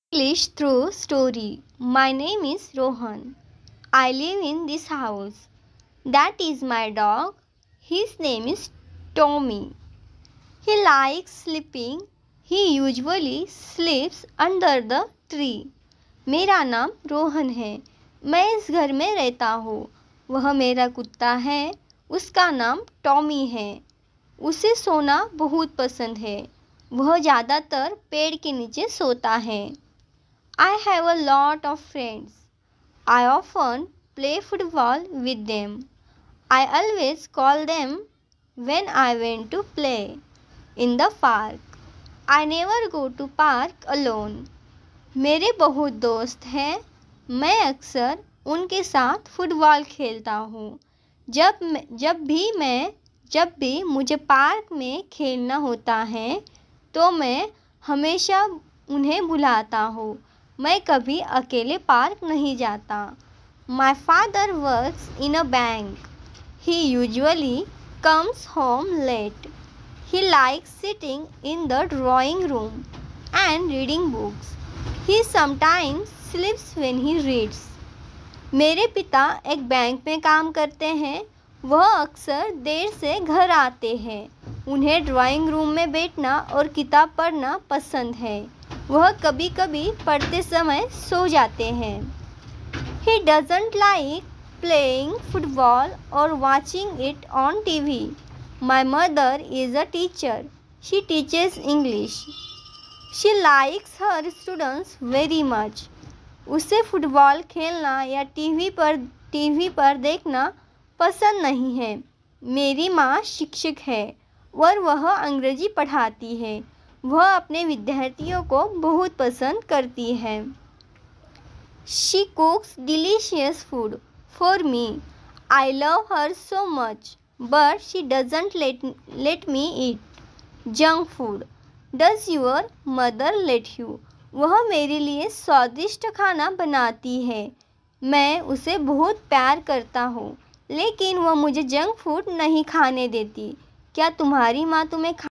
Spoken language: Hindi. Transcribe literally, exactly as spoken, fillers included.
English through story. My name is Rohan. I live in this house. That is my dog. His name is Tommy. He likes sleeping. He usually sleeps under the tree. मेरा नाम रोहन है. मैं इस घर में रहता हूँ. वह मेरा कुत्ता है. उसका नाम टॉमी है. उसे सोना बहुत पसंद है. वह ज़्यादातर पेड़ के नीचे सोता है. I have a lot of friends. I often play football with them. I always call them when I went to play in the park. I never go to park alone. मेरे बहुत दोस्त हैं. मैं अक्सर उनके साथ फुटबॉल खेलता हूँ. जब मैं जब भी मैं जब भी मुझे पार्क में खेलना होता है तो मैं हमेशा उन्हें बुलाता हूँ. मैं कभी अकेले पार्क नहीं जाता. My father works in a bank. He usually comes home late. He likes sitting in the drawing room and reading books. He sometimes sleeps when he reads. मेरे पिता एक बैंक में काम करते हैं. वह अक्सर देर से घर आते हैं. उन्हें ड्राइंग रूम में बैठना और किताब पढ़ना पसंद है. वह कभी कभी पढ़ते समय सो जाते हैं. He doesn't like playing football or watching it on T V. My mother is a teacher. She teaches English. She likes her students very much. उसे फुटबॉल खेलना या टीवी पर टीवी पर देखना पसंद नहीं है. मेरी माँ शिक्षक है और वह अंग्रेजी पढ़ाती है. वह अपने विद्यार्थियों को बहुत पसंद करती है. She cooks delicious food for me. I love her so much, but she doesn't let, let me eat junk food. Does your mother let you? वह मेरे लिए स्वादिष्ट खाना बनाती है. मैं उसे बहुत प्यार करता हूँ, लेकिन वह मुझे जंक फूड नहीं खाने देती. क्या तुम्हारी माँ तुम्हें